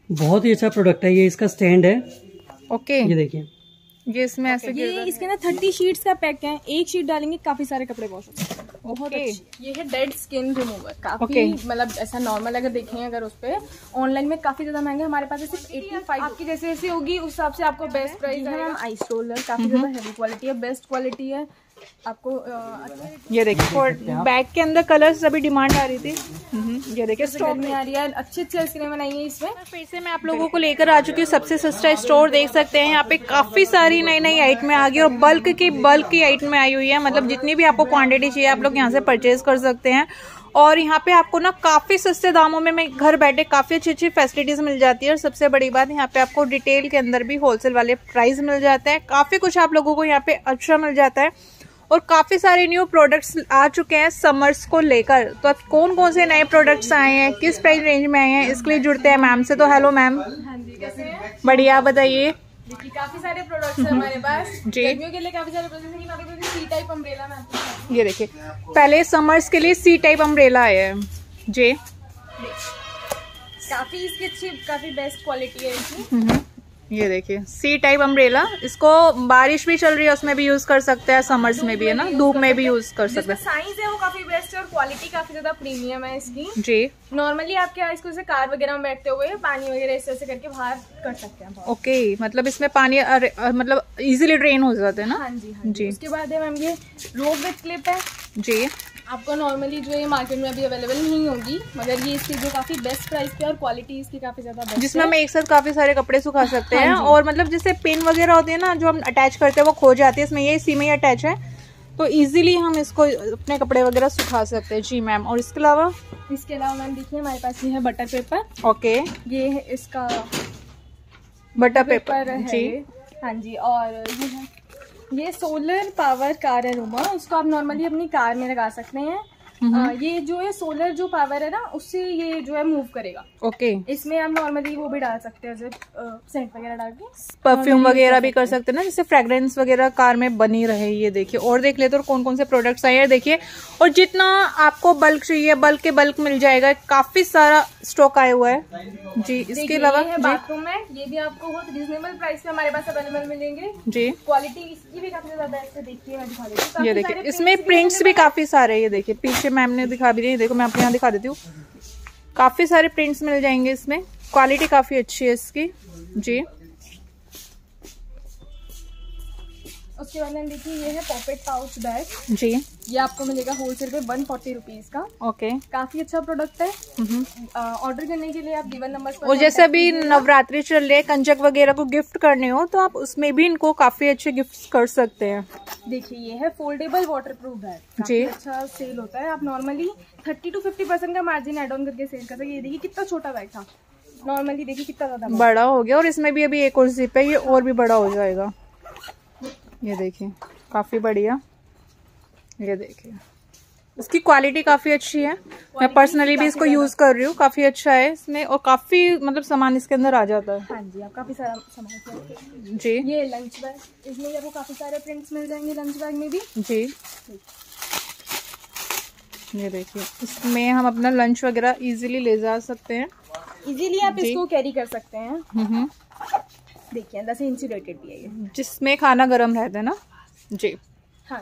बहुत ही अच्छा प्रोडक्ट है ये, इसका स्टैंड है। ओके, ये देखिए, ये इसमें ऐसे ये इसके अंदर 30 शीट्स का पैक है। एक शीट डालेंगे काफी सारे कपड़े वॉश होते हैं। बहुत अच्छी। ये है डेड स्किन रिमूवर, काफी मतलब ऐसा नॉर्मल अगर देखें अगर उस पे ऑनलाइन में काफी ज्यादा महंगा, हमारे पास सिर्फ 85। आपकी जैसे जैसे होगी उस हिसाब से आपको बेस्ट प्राइस है। मैम आइस रोलर काफी ज्यादा हेवी क्वालिटी है, बेस्ट क्वालिटी है आपको। ये देखिए बैग के अंदर कलर्स अभी डिमांड आ रही थी। ये देखिए स्टॉक में आ रही है, अच्छी अच्छी स्क्रीन बनाई है इसमें। फिर से मैं आप लोगों को लेकर आ चुकी हूँ सबसे सस्ता स्टोर। देख सकते हैं यहाँ पे काफी सारी नई नई आइटमें आ गई और बल्क की आइटमें आई हुई है। मतलब जितनी भी आपको क्वांटिटी चाहिए आप लोग यहाँ से परचेज कर सकते हैं। और यहाँ पे आपको ना काफी सस्ते दामों में घर बैठे काफी अच्छी अच्छी फैसिलिटीज मिल जाती है। और सबसे बड़ी बात यहाँ पे आपको डिटेल के अंदर भी होलसेल वाले प्राइस मिल जाते हैं। काफी कुछ आप लोगों को यहाँ पे अच्छा मिल जाता है और काफी सारे न्यू प्रोडक्ट्स आ चुके हैं समर्स को लेकर। तो अब कौन कौन से नए प्रोडक्ट्स आए हैं, किस प्राइस रेंज में आए हैं, इसके लिए जुड़ते हैं मैम से। तो हेलो मैम। हाँ जी, कैसे हैं? बढ़िया, बताइए। देखिए काफी सारे प्रोडक्ट्स हैं हमारे पास जी। गर्मियों के लिए काफी सारे प्रोडक्ट्स हैं। अभी तो सी टाइप अम्ब्रेला में आपको ये देखिए पहले समर्स के लिए सी टाइप अम्ब्रेला आया है जी। काफी इसकी अच्छी काफी बेस्ट क्वालिटी है इसकी। ये देखिए सी टाइप अम्ब्रेला, इसको बारिश भी चल रही है उसमें भी यूज कर सकते हैं, समर्स में भी है ना, धूप में भी यूज कर सकते हैं। साइज है वो काफी बेस्ट है और क्वालिटी काफी ज्यादा प्रीमियम है इसकी जी। नॉर्मली आप क्या इसको जैसे कार वगैरह में बैठते हुए पानी वगैरह ऐसे करके बाहर कर सकते हैं। ओके, मतलब इसमें पानी मतलब इजीली ड्रेन हो जाते हैं ना। हाँ जी, हाँ जी। उसके बाद है मैम ये रोप विद क्लिप है जी। आपको नॉर्मली जो ये मार्केट में अभी अवेलेबल नहीं होगी, मगर ये इसकी जो काफी बेस्ट प्राइस पे और क्वालिटी इसकी काफी ज्यादा बेस्ट है, जिसमें हम एक साथ काफी सारे कपड़े सुखा सकते हैं। हाँ और मतलब जैसे पिन वगैरह होती है ना जो हम अटैच करते हैं वो खो जाती है, इसमें ये इसी में ही अटैच है तो इजीली हम इसको अपने कपड़े वगैरह सुखा सकते हैं। जी मैम। और इसके अलावा मैम देखिए हमारे पास ये है बटर पेपर। ओके, ये है इसका बटर पेपर है जी। हाँ जी। और ये सोलर पावर कार एरोमा, इसको आप नॉर्मली अपनी कार में लगा सकते हैं। ये जो है सोलर जो पावर है ना उससे ये जो है मूव करेगा। ओके, इसमें आप नॉर्मली वो भी डाल सकते हैं जैसे सेंट वगैरह डाल के परफ्यूम वगैरह भी कर सकते हैं ना, जिससे फ्रेग्रेंस वगैरह कार में बनी रहे। ये देखिए और देख लेते और कौन कौन से प्रोडक्ट्स आए हैं देखिए। और जितना आपको बल्क चाहिए बल्क मिल जाएगा, काफी सारा स्टॉक आया हुआ है जी। इसके अलावा बाथरूम है, ये भी आपको बहुत रीजनेबल प्राइस पे हमारे पास अवेलेबल मिलेंगे जी। क्वालिटी इसकी भी काफी ज्यादा बेस्ट है। देखिए मैं दिखा देती हूँ, ये देखिए इसमें प्रिंट्स भी काफी सारे हैं। ये देखिए पीछे मैम ने दिखा भी रही है, देखो मैं आपको यहाँ दिखा देती हूँ। काफी सारे प्रिंट्स मिल जाएंगे इसमें, क्वालिटी काफी अच्छी है इसकी जी। उसके बाद देखिए ये है पॉकेट पाउच बैग जी। ये आपको मिलेगा होलसेल पे 140 रुपीज का। ओके, काफी अच्छा प्रोडक्ट है। ऑर्डर करने के लिए आप गिवन नंबर पर, और जैसे अभी नवरात्रि चल रही है, कंजक वगैरह को गिफ्ट करने हो तो आप उसमें भी इनको काफी अच्छे गिफ्ट कर सकते हैं। देखिए ये है फोल्डेबल वाटरप्रूफ बैग जी। अच्छा सेल होता है, आप नॉर्मली 30 to 50% का मार्जिन एड ऑन करके सेल कर सकते हैं। ये देखिए कितना छोटा बैग था, नॉर्मली देखिए कितना ज्यादा बड़ा हो गया और इसमें भी अभी एक और जिप है, ये और भी बड़ा हो जाएगा। ये देखिए काफी बढ़िया। ये देखिए इसकी क्वालिटी काफी अच्छी है, मैं पर्सनली भी इसको यूज कर रही हूँ, काफी अच्छा है इसमें और काफी मतलब सामान इसके अंदर आ जाता है। हाँ जी, आप काफी सारा सामान जी। ये लंच बैग, इसमें आपको काफी सारे प्रिंट्स मिल जाएंगे लंच बैग में भी जी। ये देखिए इसमें हम अपना लंच वगैरह इजीली ले जा सकते हैं, इजीली आप इसको कैरी कर सकते हैं। देखिए अंदर से इंसुलेटेड भी है ये, जिसमें खाना गर्म रहता है ना जी। हाँ।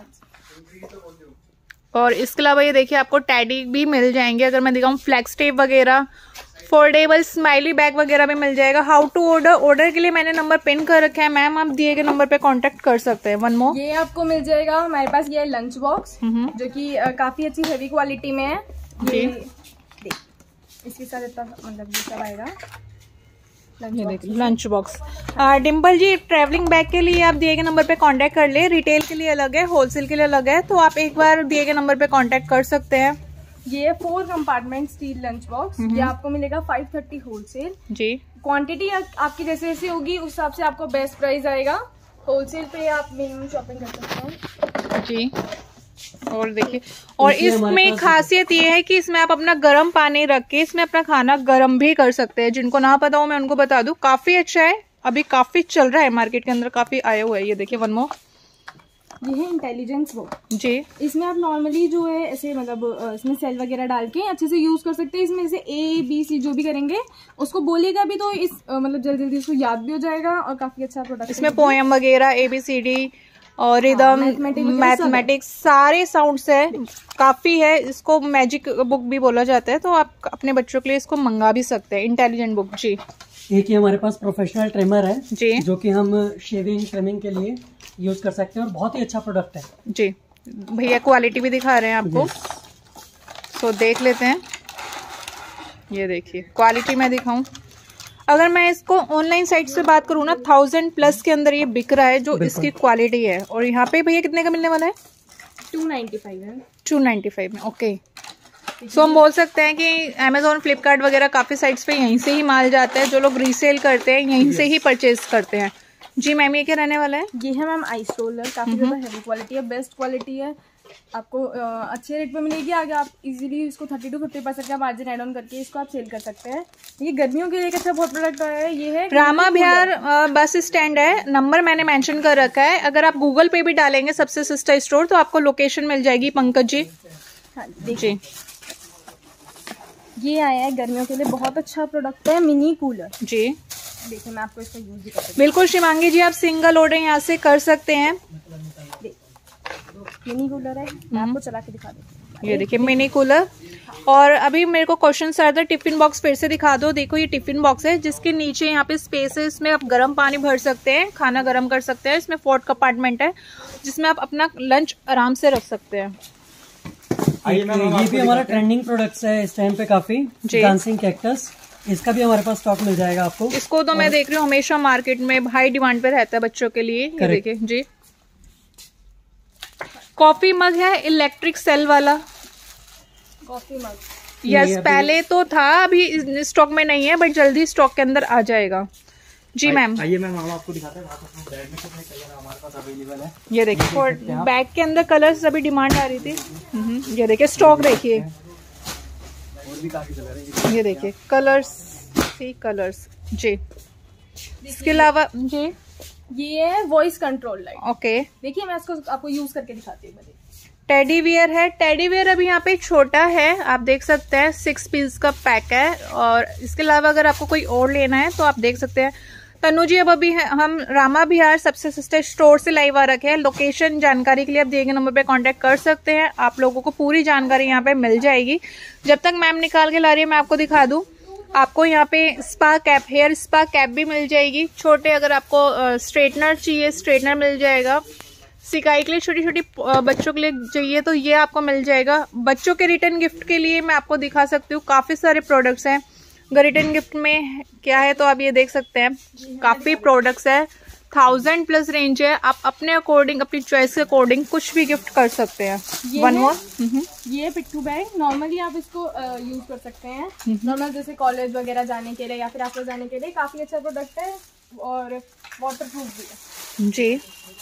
और इसके अलावा ये देखिए आपको टैडी भी मिल जाएंगे, अगर मैं दिखाऊं फ्लेक्स टेप वगैरह, फोल्डेबल स्माइली बैग वगैरह भी मिल जाएगा। हाउ टू ऑर्डर के लिए मैंने नंबर पिन कर रखा है मैम, आप दिए गए नंबर पे कांटेक्ट कर सकते हैं। वन मोर, ये आपको मिल जाएगा हमारे पास, ये लंच बॉक्स जो कि काफी अच्छी हेवी क्वालिटी में है। ये देख इसके साथ इतना मतलब ये सब आएगा। ये देखिए lunch box. Dimple ji travelling bag के लिए आप दिए गए नंबर पे कांटेक्ट कर ले, रिटेल के लिए अलग है, होलसेल के लिए अलग है, तो आप एक बार दिए गए नंबर पे कांटेक्ट कर सकते हैं। ये 4 कंपार्टमेंट स्टील लंच बॉक्स, ये आपको मिलेगा 530 होलसेल जी। क्वांटिटी आपकी जैसे जैसे होगी उस हिसाब से आपको बेस्ट प्राइस आएगा। होलसेल पे आप मिनिमम शॉपिंग कर सकते हैं जी। और देखिए और इसमें खासियत ये है कि इसमें आप अपना गर्म पानी रख के इसमें अपना खाना गर्म भी कर सकते हैं। जिनको ना पता हो मैं उनको बता दूं, काफी अच्छा है, अभी काफी चल रहा है मार्केट के अंदर, काफी आया हुआ है। ये देखिए वन मोर, ये है इंटेलिजेंस बुक जी। इसमें आप नॉर्मली जो है ऐसे मतलब इसमें सेल वगैरह डाल के अच्छे से यूज कर सकते हैं। इसमें जैसे A B C जो भी करेंगे उसको बोलेगा भी तो इस मतलब जल्दी जल्दी उसको याद भी हो जाएगा और काफी अच्छा प्रोडक्ट। इसमें पोएम वगैरह ABCD और रिदम मैथमेटिक्स सारे साउंड्स है, काफी है। इसको मैजिक बुक भी बोला जाता है, तो आप अपने बच्चों के लिए इसको मंगा भी सकते हैं। इंटेलिजेंट बुक जी। एक ही हमारे पास प्रोफेशनल ट्रिमर है जी, जो कि हम शेविंग ट्रिमिंग के लिए यूज कर सकते हैं और बहुत ही अच्छा प्रोडक्ट है जी। भैया क्वालिटी भी दिखा रहे हैं आपको, तो देख लेते हैं। ये देखिए क्वालिटी मैं दिखाऊं, अगर मैं इसको ऑनलाइन साइट से बात करूँ ना 1000+ के अंदर ये बिक रहा है जो इसकी क्वालिटी है। और यहाँ पे भैया कितने का मिलने वाला है? 295 है। 295 में, ओके। सो हम बोल सकते हैं कि Amazon, फ्लिपकार्ट वगैरह काफी साइट्स पे यहीं से ही माल जाता है। जो लोग रीसेल करते हैं यहीं से ही परचेज करते हैं जी। मैम ये क्या रहने वाला है? ये है मैम आइस रोलर, काफी ज्यादा हेवी क्वालिटी है, बेस्ट क्वालिटी है, आपको अच्छे रेट पे मिलेगी। आगे आप इजीली इसको 30 to 50% का मार्जिन एड ऑन करके इसको आप सेल कर सकते हैं। ये गर्मियों के लिए एक अच्छा बहुत प्रोडक्ट है। ये है रामा बिहार बस स्टैंड है, नंबर मैंने मेंशन कर रखा है। अगर आप गूगल पे भी डालेंगे सबसे सस्ता स्टोर तो आपको लोकेशन मिल जाएगी पंकज जी। हाँ जी। ये आया है गर्मियों के लिए, बहुत अच्छा प्रोडक्ट है, मिनी कूलर जी। देखिए मैं आपको इसका यूज भी करती हूँ। बिल्कुल शिवांगी जी, आप सिंगल ऑर्डर यहाँ से कर सकते हैं। मिनी कूलर है, मैं आपको चला के दिखा देती हूँ। ये देखिए मिनी कूलर। और अभी मेरे को क्वेश्चन आ रहा था, टिफिन बॉक्स फिर से दिखा दो। देखो ये टिफिन बॉक्स है जिसके नीचे यहाँ पे स्पेस है, इसमें आप गर्म पानी भर सकते हैं, खाना गर्म कर सकते हैं। इसमें 4 कंपार्टमेंट है जिसमें आप अपना लंच आराम से रख सकते हैं। ये भी हमारा ट्रेंडिंग प्रोडक्ट्स है इस टाइम पे काफी, डांसिंग कैक्टस। इसका भी हमारे पास स्टॉक मिल जाएगा आपको। इसको तो मैं देख रही हूँ हमेशा मार्केट में हाई डिमांड पे रहता है बच्चों के लिए। ये देखिए जी। कॉफी मग है इलेक्ट्रिक सेल वाला कॉफी मग। यस, पहले तो था, अभी स्टॉक में नहीं है बट जल्दी स्टॉक के अंदर आ जाएगा जी। मैम आइए मैम, हम आपको दिखाते हैं बैग में कितने कलर हमारे पास अवेलेबल है। ये देखिए बैग के अंदर कलर्स अभी डिमांड आ रही थी। ये देखिए स्टॉक देखिए, और भी काफी कलर है। ये देखिए कलर्स जी। इसके अलावा जी ये है वॉइस कंट्रोल लाइट। ओके, देखिए मैं इसको आपको यूज करके दिखाती हूँ। टेडी बियर है। टेडी बियर अभी यहाँ पे छोटा है, आप देख सकते हैं 6 पीस का पैक है। और इसके अलावा अगर आपको कोई और लेना है तो आप देख सकते हैं। तनु जी अब अभी हम रामा बिहार सबसे सस्ते स्टोर से लाइव आ रखे हैं। लोकेशन जानकारी के लिए आप दिए गए नंबर पे कांटेक्ट कर सकते हैं, आप लोगों को पूरी जानकारी यहाँ पे मिल जाएगी। जब तक मैम निकाल के ला रही है मैं आपको दिखा दूं, आपको यहाँ पे spa cap, hair spa cap भी मिल जाएगी। छोटे अगर आपको स्ट्रेटनर चाहिए, स्ट्रेटनर मिल जाएगा। सिकाई के लिए छोटी छोटी बच्चों के लिए चाहिए तो ये आपको मिल जाएगा। बच्चों के रिटर्न गिफ्ट के लिए मैं आपको दिखा सकती हूँ, काफी सारे प्रोडक्ट्स हैं। रिटर्न गिफ्ट में क्या है तो आप ये देख सकते हैं, काफी प्रोडक्ट्स है। 1000+ रेंज है, आप अपने अकॉर्डिंग, अपनी चॉइस के अकॉर्डिंग कुछ भी गिफ्ट कर सकते हैं। वन मोर, ये पिट्ठू बैग, नॉर्मली आप इसको यूज कर सकते हैं नॉर्मल जैसे कॉलेज वगैरह जाने के लिए या फिर ऑफिस जाने के लिए। काफी अच्छा प्रोडक्ट है और वाटर प्रूफ भी है जी।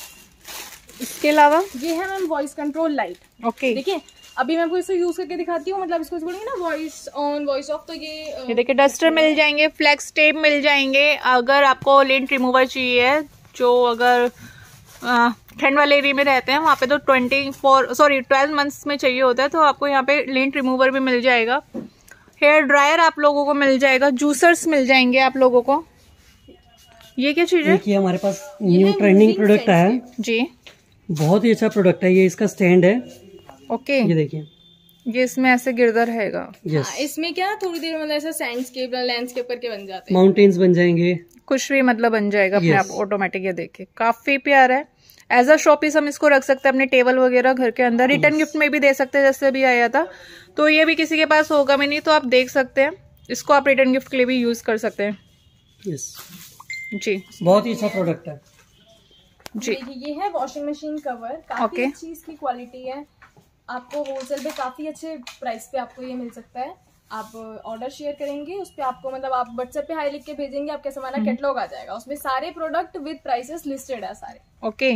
इसके अलावा ये है ma'am voice control light. Okay, देखिए अभी मैं आपको इसको यूज करके दिखाती हूँ, मतलब इसको बोलेंगे ना वॉइस ऑन वॉइस ऑफ। तो ये देखिए डस्टर मिल जाएंगे, फ्लेक्स टेप मिल जाएंगे। अगर आपको लिंट रिमूवर चाहिए, जो अगर ठंड वाले एरिया में रहते हैं वहाँ पे तो 12 मंथ्स में चाहिए होता है, तो आपको यहाँ पे लिंट रिमूवर भी मिल जाएगा। हेयर ड्रायर आप लोगों को मिल जाएगा, जूसर्स मिल जाएंगे आप लोगों को। ये क्या चीज है? ये हमारे पास न्यू ट्रेंडिंग प्रोडक्ट है जी, बहुत ही अच्छा प्रोडक्ट है ये। इसका स्टैंड है। ओके, ये देखिए, ये इसमें ऐसे गिरदा रहेगा। इसमें क्या थोड़ी देर मतलब ऐसा सैंडस्केप लैंडस्केप करके बन जाते हैं, माउंटेन्स बन जाएंगे, कुछ भी मतलब बन जाएगा अपने आप ऑटोमेटिक। ये देखिए काफी प्यारा है। एज अ शोपीस हम इसको रख सकते हैं अपने टेबल वगैरह घर के अंदर। रिटर्न गिफ्ट में भी दे सकते हैं, जैसे भी आया था। तो ये भी किसी के पास होगा भी नहीं, तो आप देख सकते हैं इसको, आप रिटर्न गिफ्ट के लिए भी यूज कर सकते हैं। जी, बहुत ही अच्छा प्रोडक्ट है जी। ये है वॉशिंग मशीन कवर, काफी अच्छी इसकी क्वालिटी है। आपको होलसेल पे काफी अच्छे प्राइस पे आपको ये मिल सकता है। आप ऑर्डर शेयर करेंगे, उस पे आपको मतलब आप व्हाट्सएप पे हाई लिख के भेजेंगे, आपके सामान कैटलॉग आ जाएगा, उसमें सारे प्रोडक्ट विद प्राइसेस लिस्टेड है सारे। ओके,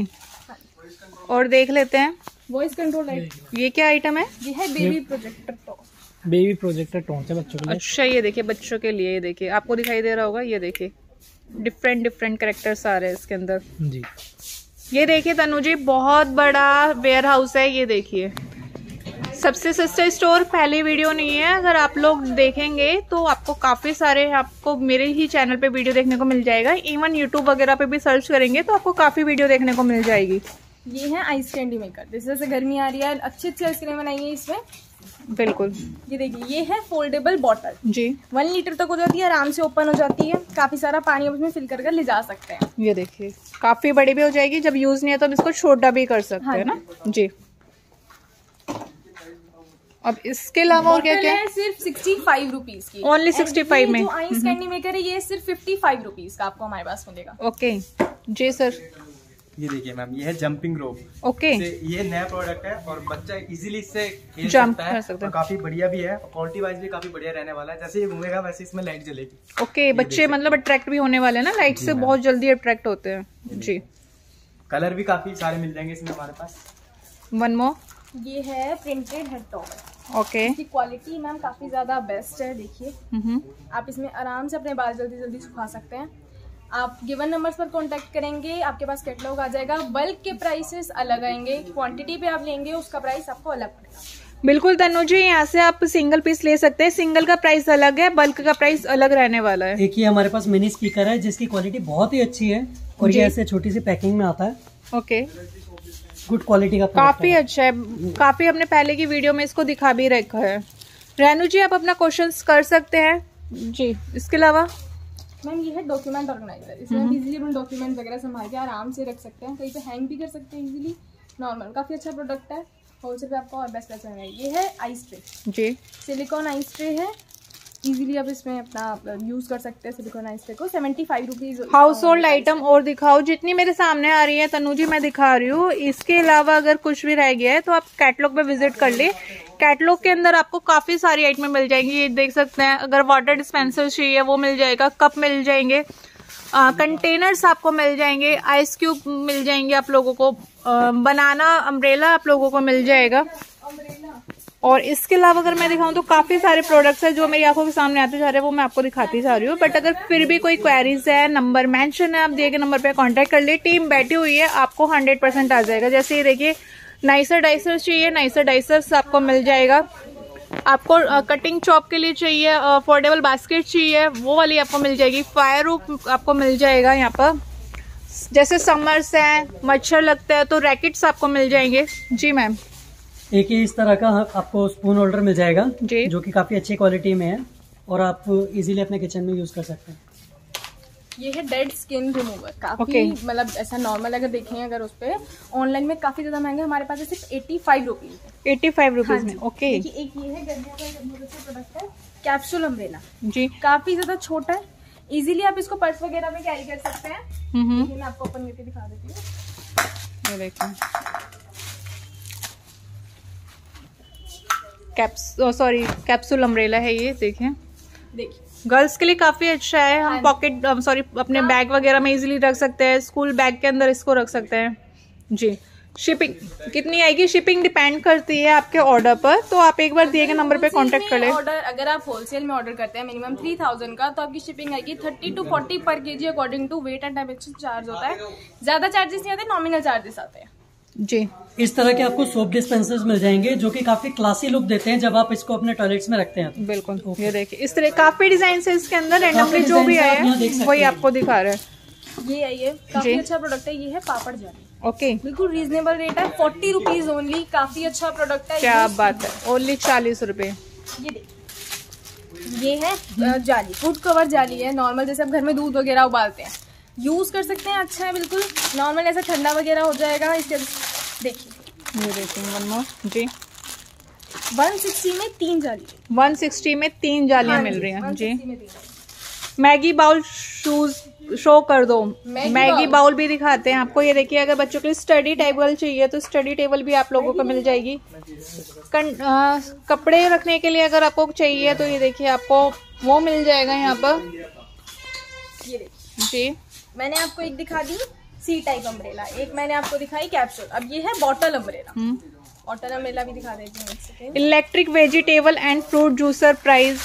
और देख लेते हैं वॉइस कंट्रोल लाइट। ये क्या आइटम है? ये है baby projector torch. Baby projector torch है बच्चों के लिए। अच्छा, ये देखिए बच्चों के लिए, ये देखिए आपको दिखाई दे रहा होगा, ये देखिए डिफरेंट कैरेक्टर्स आ रहे हैं इसके अंदर जी। ये देखिए तनु जी, बहुत बड़ा वेयर हाउस है। ये देखिए, सबसे सस्ता स्टोर पहली वीडियो नहीं है, अगर आप लोग देखेंगे तो आपको काफ़ी सारे, आपको मेरे ही चैनल पे वीडियो देखने को मिल जाएगा। इवन यूट्यूब वगैरह पे भी सर्च करेंगे तो आपको काफ़ी वीडियो देखने को मिल जाएगी। ये है आइस कैंडी मेकर, जैसे गर्मी आ रही है, अच्छी अच्छी आइसक्रीम बनाई है इसमें। बिल्कुल, ये देखिए, ये है फोल्डेबल बॉटल जी, 1 लीटर तक हो जाती है, आराम से ओपन हो जाती है, काफी सारा पानी आप उसमें फिल कर ले जा सकते हैं। ये देखिए, काफी बड़ी भी हो जाएगी, जब यूज नहीं है तो हम इसको छोटा भी कर सकते हैं ना जी। अब इसके अलावा और क्या क्या है? सिर्फ 65 रुपीज की, ओनली 65 में। जो आइस कैंडी मेकर है ये सिर्फ 55 रुपीज का आपको हमारे पास मिलेगा। ओके जी सर। ये देखिए मैम, ये है जंपिंग रोप। ओके, ये नया प्रोडक्ट है और बच्चा इजीली इससे खेल जंप सकता है, कर सकता है। और काफी बढ़िया भी है, क्वालिटी वाइज भी काफी बढ़िया रहने वाला है। जैसे ये घूमेगा वैसे इसमें लाइट जलेगी। ओके, बच्चे मतलब अट्रैक्ट भी होने वाले हैं ना, लाइट से बहुत जल्दी अट्रैक्ट होते हैं जी। कलर भी काफी सारे मिल जाएंगे इसमें हमारे पास। वन मोर, ये है प्रिंटेड हेड टॉवल। ओके, इसकी क्वालिटी मैम काफी ज्यादा बेस्ट है। देखिए, आप इसमें आराम से अपने बाल जल्दी जल्दी सुखा सकते हैं। आप गिवन नंबर्स पर कांटेक्ट करेंगे, आपके पास कैटलॉग आ जाएगा। बल्क के प्राइसेस अलग आएंगे, क्वांटिटी पे आप लेंगे उसका प्राइस आपको अलग पड़ेगा। बिल्कुल तनु जी, यहाँ से आप सिंगल पीस ले सकते हैं, सिंगल का प्राइस अलग है, बल्क का प्राइस अलग रहने वाला है। एक ही हमारे पास मिनी स्पीकर है जिसकी क्वालिटी बहुत ही अच्छी है और ये ऐसे छोटी सी पैकिंग में आता है। ओके, गुड क्वालिटी का काफी अच्छा है, काफी हमने पहले की वीडियो में इसको दिखा भी रखा है। रेनू जी, आप अपना क्वेश्चंस कर सकते हैं जी। इसके अलावा मैम ये है डॉक्यूमेंट ऑर्गेनाइजर, इसमें आप इजीली अपने डॉक्यूमेंट वगैरह संभाल के आराम से रख सकते हैं, कहीं पे हैंग भी कर सकते हैं इजीली। नॉर्मल काफी अच्छा प्रोडक्ट है, होलसेल पे आपको और बेस्ट प्राइस मिलेगा। ये है आइस ट्रे जी, सिलिकॉन आइस ट्रे है, इजीली आप इसमें अपना यूज कर सकते हैं सिलिकॉन आइस ट्रे को। 75 रुपीज। हाउस होल्ड आइटम और दिखाओ, जितनी मेरे सामने आ रही है तनु जी मैं दिखा रही हूँ। इसके अलावा अगर कुछ भी रह गया है तो आप कैटलॉग पे विजिट कर ले। कैटलॉग के अंदर आपको काफी सारी आइटमें मिल जाएंगी, ये देख सकते हैं। अगर वाटर डिस्पेंसर चाहिए वो मिल जाएगा, कप मिल जाएंगे, कंटेनर्स आपको मिल जाएंगे, आइस क्यूब मिल जाएंगे आप लोगों को, बनाना अम्ब्रेला आप लोगों को मिल जाएगा। और इसके अलावा अगर मैं दिखाऊं तो काफी सारे प्रोडक्ट्स हैं जो मेरी आंखों के सामने आते जा रहे हैं, वो मैं आपको दिखाती जा रही हूँ। बट अगर फिर भी कोई क्वेरीज है, नंबर मेंशन है, आप दिए गए नंबर पे कांटेक्ट कर लिए, टीम बैठी हुई है, आपको 100% आ जाएगा। जैसे ये देखिए, नाइसर डाइसर्स चाहिए, नाइसर डाइसर्स आपको मिल जाएगा। आपको कटिंग चॉप के लिए चाहिए, फोल्डेबल बास्केट चाहिए, वो वाली आपको मिल जाएगी। फायर रूफ आपको मिल जाएगा यहाँ पर। जैसे समर्स है, मच्छर लगता है तो रैकेट्स आपको मिल जाएंगे जी मैम। एक ही इस तरह का आपको स्पून होल्डर मिल जाएगा जी, जो कि काफी अच्छी क्वालिटी में है और आप इजीली अपने किचन में यूज कर सकते हैं। ये है डेड स्किन रिमूवर, काफी मतलब ऐसा नॉर्मल अगर देखें अगर उस पे ऑनलाइन में काफी ज्यादा महंगा, हमारे पास सिर्फ 85 रुपीज। 85 रुपीज में। ओके, देखिए, एक ये है गर्मियों का प्रोडक्ट है, कैप्सूल अम्ब्रेला जी, काफी ज्यादा छोटा है, इजीली आप इसको पर्स वगैरह में कैरी कर सकते हैं। मैं आपको ओपन करके दिखा देती हूँ। ये देखिए, कैप्सूल अम्ब्रेला है ये। देखिए गर्ल्स के लिए काफी अच्छा है, हम पॉकेट अपने बैग वगैरह में इजीली रख सकते हैं, स्कूल बैग के अंदर इसको रख सकते हैं जी। शिपिंग कितनी आएगी? शिपिंग डिपेंड करती है आपके ऑर्डर पर, तो आप एक बार दिए गए नंबर पे कांटेक्ट कर ले। ऑर्डर अगर आप होलसेल में ऑर्डर करते हैं मिनिमम 3000 का, तो आपकी शिपिंग आएगी 30 to 40 पर KG according to weight and dimension charge होता है। ज्यादा चार्जेस नहीं आते, नॉमिनल चार्जेस आते हैं जी। इस तरह के आपको सोप डिस्पेंसर्स मिल जाएंगे जो कि काफी क्लासी लुक देते हैं जब आप इसको अपने टॉयलेट्स में रखते हैं। बिल्कुल, ये देखिए इस तरह काफी डिजाइन है इसके अंदर, रैंडमली जो भी आया है वही आपको दिखा रहे हैं। ये है, ये काफी अच्छा प्रोडक्ट है। ये है पापड़ जाली, ओके, बिल्कुल रीजनेबल रेट है, 40 रुपीज ओनली, काफी अच्छा प्रोडक्ट है। क्या बात है, ओनली 40 रुपए। ये देखिए, ये है जाली, फूड कवर जाली है, नॉर्मल जैसे आप घर में दूध वगैरह उबालते हैं यूज कर सकते हैं। अच्छा है, बिल्कुल नॉर्मल ऐसा ठंडा वगैरह हो जाएगा। इसके देखिए, ये देखिए वन मोर जी, 160 में 3 जाली, 160 में 3 जालियां मिल रही हैं जी। मैगी बाउल शो कर दो, मैगी बाउल भी दिखाते हैं आपको। ये देखिए, अगर बच्चों के लिए स्टडी टेबल चाहिए तो स्टडी टेबल भी आप लोगों को मिल जाएगी। कपड़े रखने के लिए अगर आपको चाहिए तो ये देखिए आपको वो मिल जाएगा यहाँ पर। ये देखिए जी, मैंने आपको एक दिखा दी सी टाइप अम्ब्रेला, एक मैंने आपको दिखाई कैप्सूल, अब ये है बॉटल अम्ब्रेला। बॉटल अम्ब्रेला भी दिखा देती हूँ। Electric vegetable and fruit juicer price,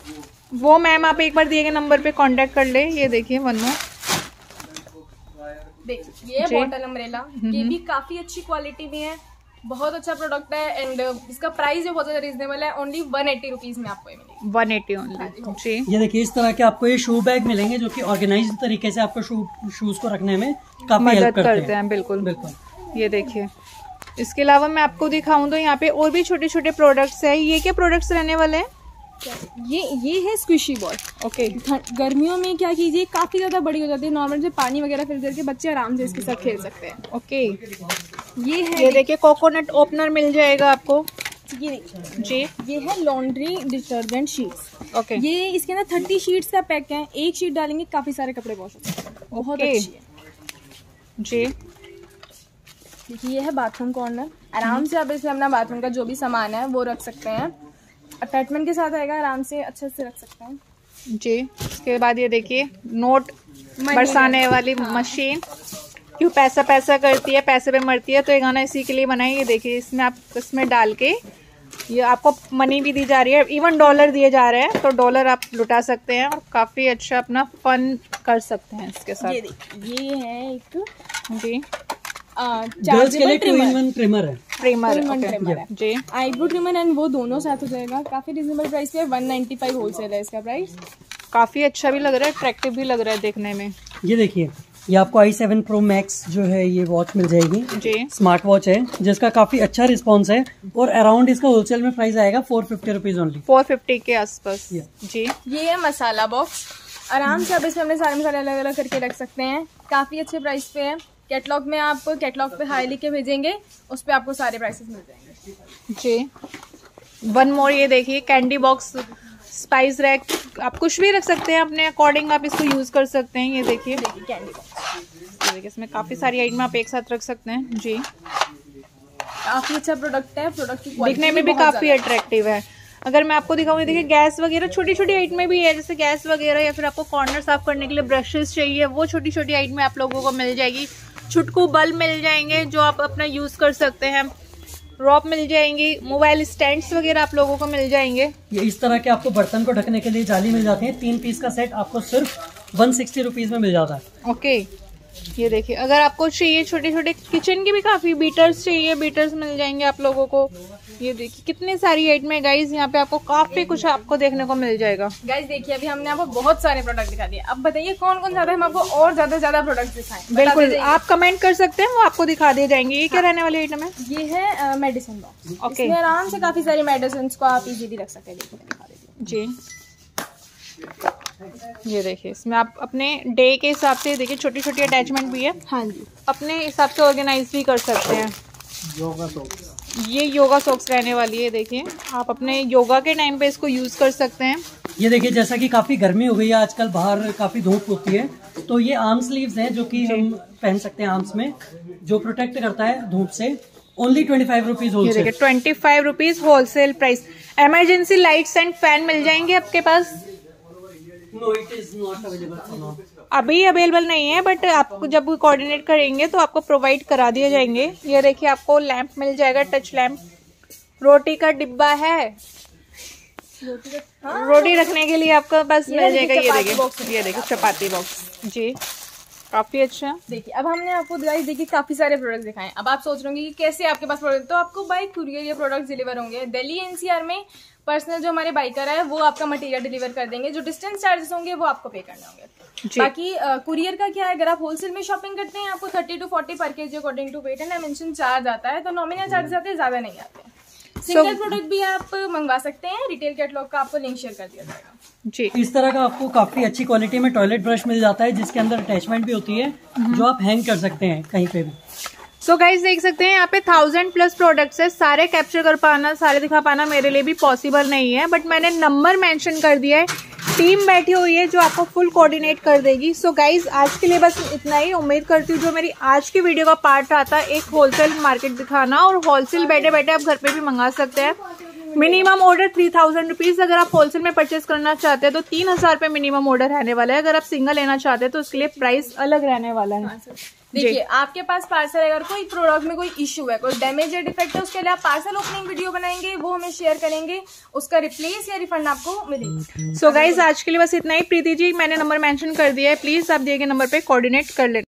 वो मैम आप एक बार दिए गए नंबर पे कांटेक्ट कर ले। ये देखिए वन मोर, देखिए ये बॉटल अम्ब्रेला, ये भी काफी अच्छी क्वालिटी में है, बहुत अच्छा प्रोडक्ट है एंड इसका प्राइस जो बहुत ज्यादा रीजनेबल है, ओनली 180 रुपीज में आपको ये मिलेगी। 180 ओनली जी। ये देखिए इस तरह के आपको ये शू बैग मिलेंगे जो कि ऑर्गेनाइज्ड तरीके से आपको शूज को रखने में काफी हेल्प करते हैं। बिल्कुल बिल्कुल। ये देखिए, इसके अलावा मैं आपको दिखाऊं तो यहाँ पे और भी छोटे छोटे प्रोडक्ट्स है। ये क्या प्रोडक्ट्स रहने वाले हैं? ये है स्क्विशी बॉल। ओके। गर्मियों में क्या कीजिए, काफी ज्यादा बड़ी हो जाती है, नॉर्मल जो पानी वगैरह फिल करके बच्चे आराम से इसके साथ खेल सकते हैं। ओके। ये है, ये देखिए कोकोनट ओपनर मिल जाएगा आपको। ये जी, ये है लॉन्ड्री डिटर्जेंट शीट्स। ओके। ये इसके अंदर 30 शीट्स का पैक है, एक शीट डालेंगे काफी सारे कपड़े वॉश हो सकते हैं, बहुत अच्छी है जी। देखिए ये है बाथरूम कॉर्नर, आराम से आप इसमें अपना बाथरूम का जो भी सामान है वो रख सकते हैं, अटैचमेंट के साथ आएगा, आराम से अच्छे से रख सकते हैं जी। इसके बाद ये देखिए नोट बरसाने वाली मशीन, क्यों पैसा पैसा करती है, पैसे पे मरती है, तो ये गाना इसी के लिए बनाई। ये देखिए इसमें आप इसमें डाल के ये आपको मनी भी दी जा रही है, इवन डॉलर दिए जा रहे हैं, तो डॉलर आप लुटा सकते हैं और काफी अच्छा अपना फन कर सकते हैं इसके साथ। ये है एक जी गर्ल्स के लिए ट्रिमर है, ट्रिमर है जी, आईब्रो ट्रिमर एंड वो दोनों साथ हो जाएगा, काफी रिजनेबल प्राइस पे, 195 होलसेल है इसका प्राइस। काफी अच्छा भी लग रहा है, अट्रैक्टिव भी लग रहा है देखने में। ये देखिए ये आपको i7 Pro Max जो है ये वॉच मिल जाएगी जी, स्मार्ट वॉच है जिसका काफी अच्छा रिस्पॉन्स है और अराउंड इसका होलसेल में प्राइस आएगा 450 रुपीज ओनली, 450 के आसपास जी। ये है मसाला बॉक्स, आराम से आप इसमें अपने सारे मसाले अलग अलग करके रख सकते हैं, काफी अच्छे प्राइस पे है। कैटलॉग में आप कैटलॉग पे हाई लिख के भेजेंगे, उस पे आपको सारे प्राइसेस मिल जाएंगे जी। वन मोर, ये देखिए कैंडी बॉक्स, स्पाइस रैक, आप कुछ भी रख सकते हैं अपने अकॉर्डिंग, आप इसको यूज कर सकते हैं। ये देखिए कैंडी बॉक्स, ये देखिए इसमें काफी सारी आइटम आप एक साथ रख सकते हैं जी। काफी अच्छा प्रोडक्ट है, प्रोडक्ट की दिखने में भी काफी अट्रैक्टिव है। अगर मैं आपको दिखाऊँ, देखिए गैस वगैरह छोटी छोटी आइटमें भी है, जैसे गैस वगैरह, या फिर आपको कॉर्नर साफ करने के लिए ब्रशेस चाहिए, वो छोटी छोटी आइटमें आप लोगों को मिल जाएगी। छुटकू बल्ब मिल जाएंगे जो आप अपना यूज कर सकते हैं, रॉप मिल जाएंगी, मोबाइल स्टैंड्स वगैरह आप लोगों को मिल जाएंगे। ये इस तरह के आपको बर्तन को ढकने के लिए जाली मिल जाती है, 3 पीस का सेट आपको सिर्फ 160 रुपीज में मिल जाता है। ओके। ये देखिए अगर आपको चाहिए छोटे छोटे किचन की भी काफी बीटर्स चाहिए, बीटर्स मिल जाएंगे आप लोगों को। ये देखिए कितनी सारी आइटम है गाइज, यहाँ पे आपको काफी कुछ आपको देखने को मिल जाएगा। गाइज देखिए अभी हमने आपको बहुत सारे प्रोडक्ट दिखा दिए, अब बताइए कौन कौन ज्यादा हम आपको और ज्यादा प्रोडक्ट दिखाएं। बिल्कुल आप कमेंट कर सकते हैं, वो आपको दिखा दिए जाएंगे। ये क्या रहने वाली आइटम है? ये है मेडिसिन बॉक्स। ओके। इसमें आराम से काफी सारी मेडिसिन को आप इजीली रख सकते हैं। दिखा दीजिए जी। ये देखिए इसमें आप अपने डे के हिसाब से, देखिए छोटी छोटी अटैचमेंट भी है, हाँ जी, अपने हिसाब से ऑर्गेनाइज भी कर सकते हैं। योगा सॉक्स, ये योगा सॉक्स रहने वाली है, देखिए आप अपने योगा के टाइम पे इसको यूज कर सकते हैं। ये देखिए जैसा कि काफी गर्मी हो गई है आजकल, बाहर काफी धूप होती है, तो ये आर्म स्लीव्स हैं जो कि हम पहन सकते हैं आर्म्स में, जो प्रोटेक्ट करता है धूप से। Only 25 rupees wholesale. 25 rupees wholesale price. Emergency lights and fan मिल जाएंगे आपके पास? No it is not available, अभी अवेलेबल नहीं है, बट आपको जब कोऑर्डिनेट करेंगे तो आपको प्रोवाइड करा दिए जाएंगे। ये देखिए आपको लैंप मिल जाएगा, टच लैंप। रोटी का डिब्बा है, रोटी रखने के लिए आपके पास मिल जाएगा। ये देखिए चपाती बॉक्स जी, काफी अच्छा। देखिए अब हमने आपको देखिए काफी सारे प्रोडक्ट दिखाए। अब आप सोच रहे होंगे कि कैसे आपके पास प्रोडक्ट, तो आपको बाय कुरियर ये प्रोडक्ट डिलीवर होंगे। दिल्ली एनसीआर में पर्सनल जो हमारे बाइकर है वो आपका मटेरियल डिलीवर कर देंगे, जो डिस्टेंस चार्जेस होंगे वो आपको पे करने होंगे। बाकी कुरियर का क्या है, अगर आप होलसेल में शॉपिंग करते हैं आपको 30 to 40 पर KG according to weight and dimension charge आता है, तो नॉमिनल चार्जेस आते हैं, ज्यादा नहीं आते। सिंगल प्रोडक्ट भी आप मंगवा सकते हैं, रिटेल कैटलॉग का आपको लिंक शेयर कर दिया जाएगा जी। इस तरह का आपको काफी अच्छी क्वालिटी में टॉयलेट ब्रश मिल जाता है, जिसके अंदर अटैचमेंट भी होती है जो आप हैंग कर सकते हैं कहीं पे भी। सो गाइज देख सकते हैं यहाँ पे 1000+ प्रोडक्ट्स है, सारे कैप्चर कर पाना, सारे दिखा पाना मेरे लिए भी पॉसिबल नहीं है, बट मैंने नंबर मेंशन कर दिया है। टीम बैठी हुई है जो आपको फुल कोऑर्डिनेट कर देगी। सो गाइज आज के लिए बस इतना ही। उम्मीद करती हूँ जो मेरी आज की वीडियो का पार्ट आता है, एक होलसेल मार्केट दिखाना, और होलसेल बैठे बैठे आप घर पे भी मंगा सकते हैं। Minimum order 3000 rupees. अगर आप होलसेल में परचेस करना चाहते हैं तो 3000 पे मिनिमम ऑर्डर रहने वाला है। अगर आप सिंगल लेना चाहते हैं तो उसके लिए प्राइस अलग रहने वाला है। देखिए आपके पास पार्सल, अगर कोई प्रोडक्ट में कोई इश्यू है, कोई डैमेज या डिफेक्ट है, उसके लिए आप पार्सल ओपनिंग वीडियो बनाएंगे, वो हमें शेयर करेंगे, उसका रिप्लेस या रिफंड आपको मिलेगा। सो गाइज आज के लिए बस इतना ही। प्रीति जी मैंने नंबर मेंशन कर दिया है, प्लीज आप दिए गए नंबर पे कोऑर्डिनेट कर लेना।